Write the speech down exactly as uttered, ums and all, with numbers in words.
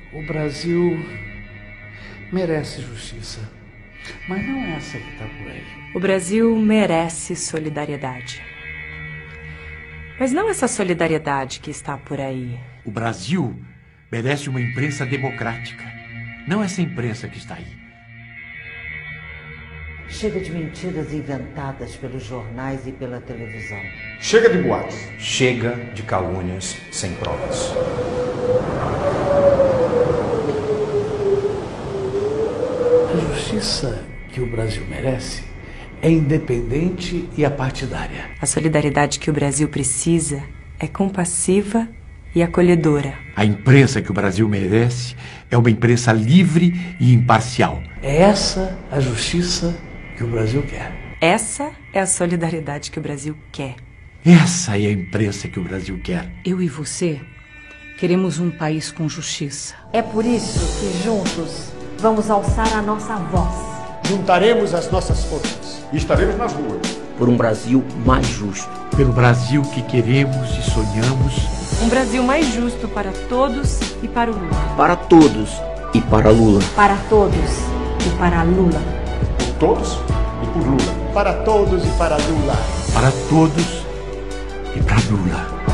O Brasil merece justiça, mas não é essa que está por aí. O Brasil merece solidariedade, mas não essa solidariedade que está por aí. O Brasil merece uma imprensa democrática, não essa imprensa que está aí. Chega de mentiras inventadas pelos jornais e pela televisão. Chega de boatos. Chega de calúnias sem provas. A justiça que o Brasil merece é independente e apartidária. A solidariedade que o Brasil precisa é compassiva e acolhedora. A imprensa que o Brasil merece é uma imprensa livre e imparcial. É essa a justiça que o Brasil quer. Essa é a solidariedade que o Brasil quer. Essa é a imprensa que o Brasil quer. Eu e você queremos um país com justiça. É por isso que juntos vamos alçar a nossa voz. Juntaremos as nossas forças e estaremos nas ruas. Por um Brasil mais justo. Pelo Brasil que queremos e sonhamos. Um Brasil mais justo para todos e para o Lula. Para todos e para Lula. Para todos e para Lula. Por todos e por Lula. Para todos e para Lula. Para todos e para Lula.